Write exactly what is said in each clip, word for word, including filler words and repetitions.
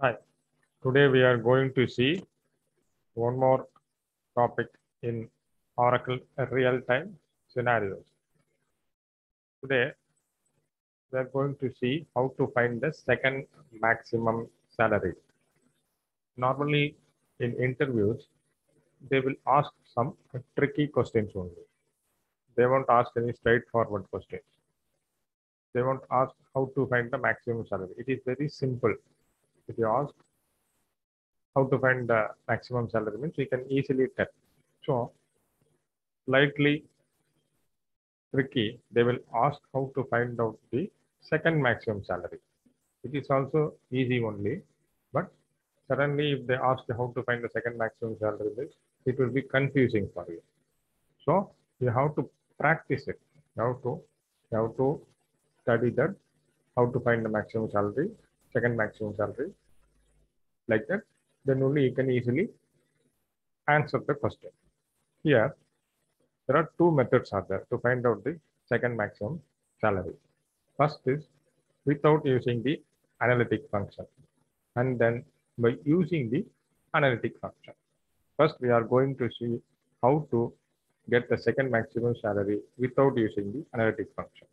Hi, today we are going to see one more topic in Oracle real-time scenarios. Today we are going to see how to find the second maximum salary. Normally in interviews, they will ask some tricky questions only. They won't ask any straightforward questions. They won't ask how to find the maximum salary. It is very simple. If you ask how to find the maximum salary means we can easily tell. So slightly tricky, they will ask how to find out the second maximum salary. It is also easy only, but suddenly if they ask you how to find the second maximum salary, it will be confusing for you. So you have to practice it. You have to, you have to study that, how to find the maximum salary, second maximum salary, like that. Then only you can easily answer the question. Here, there are two methods are there to find out the second maximum salary. First is without using the analytic function, and then by using the analytic function. First, we are going to see how to get the second maximum salary without using the analytic function.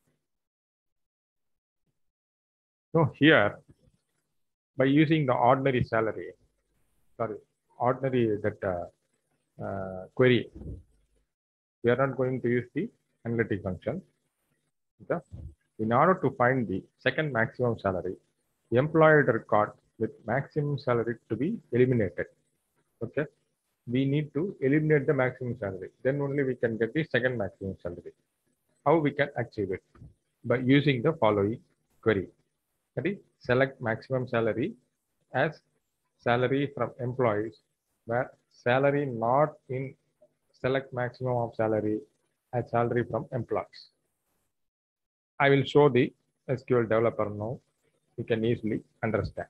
So here, by using the ordinary salary, sorry, ordinary that uh, uh, query, we are not going to use the analytic function. Okay? In order to find the second maximum salary, the employee record with maximum salary to be eliminated. Okay, we need to eliminate the maximum salary. Then only we can get the second maximum salary. How we can achieve it? By using the following query. That is, select maximum salary as salary from employees, where salary not in select maximum of salary as salary from employees. I will show the S Q L developer now. You can easily understand.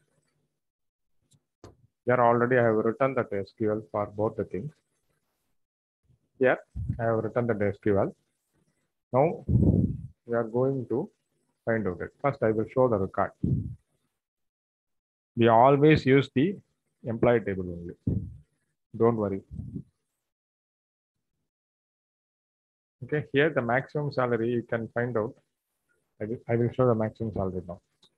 Here already I have written that S Q L for both the things. Here I have written the S Q L. Now we are going to find out it. First I will show the record. We always use the employee table only. Don't worry. Okay, here the maximum salary you can find out. I will, I will show the maximum salary now.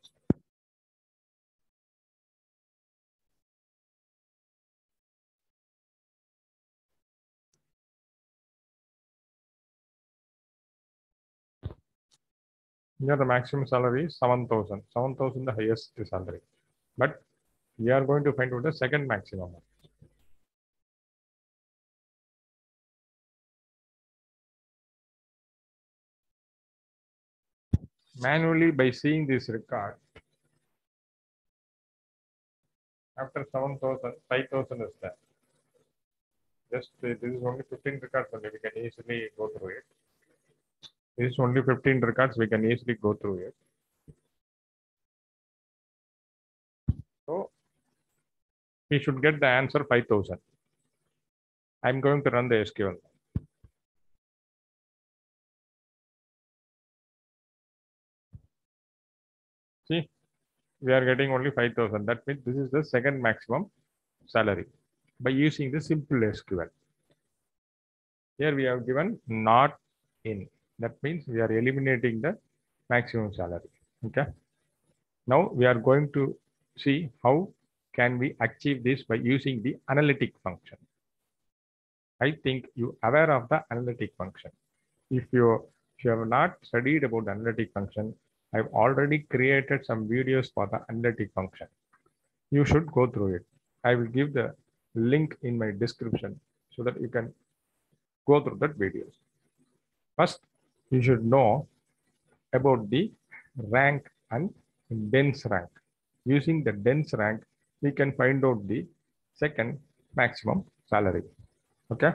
Here the maximum salary is seven thousand. seven thousand the highest salary. But we are going to find out the second maximum. Manually by seeing this record, after seven thousand, five thousand is there. Just uh, this is only fifteen records only. We can easily go through it. This is only fifteen records. We can easily go through it. So we should get the answer five thousand. I'm going to run the S Q L. See, we are getting only five thousand. That means this is the second maximum salary by using the simple S Q L. Here we have given not in. That means we are eliminating the maximum salary. Okay. Now we are going to see how can we achieve this by using the analytic function. I think you are aware of the analytic function. If you, if you have not studied about the analytic function, I've already created some videos for the analytic function. You should go through it. I will give the link in my description so that you can go through that videos. First, you should know about the rank and dense rank. Using the dense rank, we can find out the second maximum salary. Okay.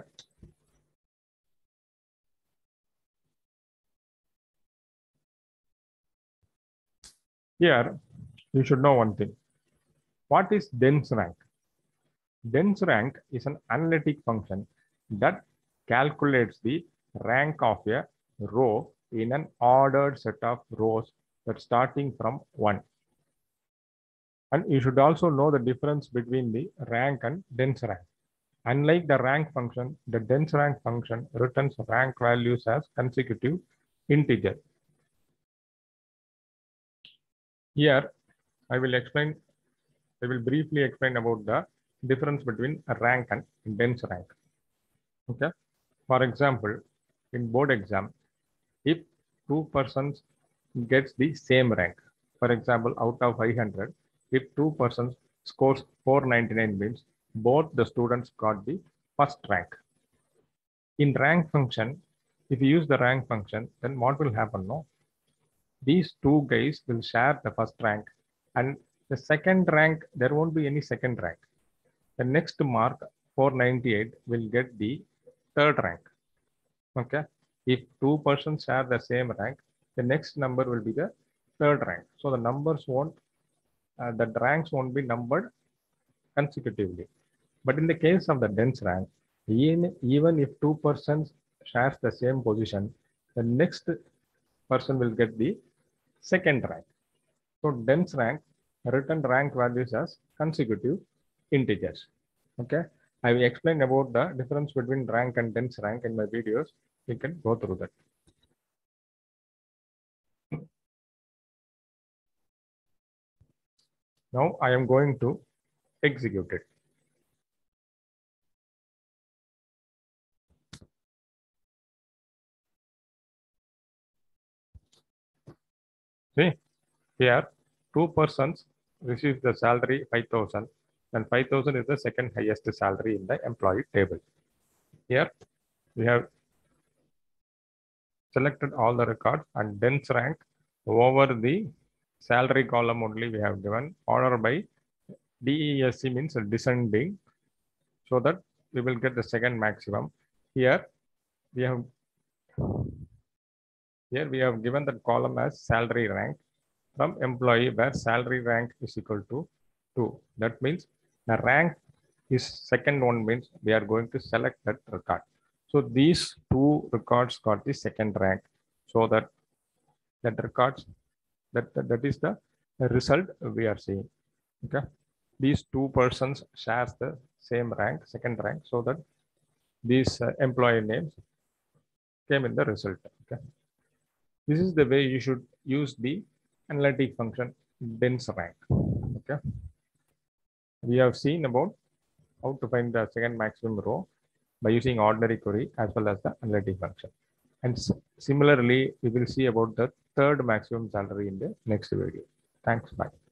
Here, you should know one thing. What is dense rank? Dense rank is an analytic function that calculates the rank of a row in an ordered set of rows that starting from one. And you should also know the difference between the rank and dense rank. Unlike the rank function, the dense rank function returns rank values as consecutive integer. Here, I will explain, I will briefly explain about the difference between rank and dense rank. Okay. For example, in board exam, if two persons gets the same rank, for example, out of five hundred, if two persons scores four ninety-nine means both the students got the first rank. In rank function, if you use the rank function, then what will happen? No, these two guys will share the first rank, and the second rank, there won't be any second rank. The next mark, four ninety-eight, will get the third rank. Okay. If two persons share the same rank, the next number will be the third rank. So the numbers won't, uh, the ranks won't be numbered consecutively. But in the case of the dense rank, even, even if two persons shares the same position, the next person will get the second rank. So dense rank return rank values as consecutive integers. Okay. I will explain about the difference between rank and dense rank in my videos. You can go through that. Now I am going to execute it. See, here two persons receive the salary five thousand, and five thousand is the second highest salary in the employee table. Here we have selected all the records and dense rank over the salary column only we have given order by D E S C means descending, so that we will get the second maximum. Here we have here we have given the column as salary rank from employee, where salary rank is equal to two. That means the rank is second one, means we are going to select that record. So these two records got the second rank, so that that records that, that, that is the result we are seeing. Okay. These two persons shares the same rank, second rank, so that these uh, employee names came in the result. Okay. This is the way you should use the analytic function dense rank. Okay. We have seen about how to find the second maximum row by using ordinary query as well as the analytic function. And similarly, we will see about the third maximum salary in the next video. Thanks. Bye.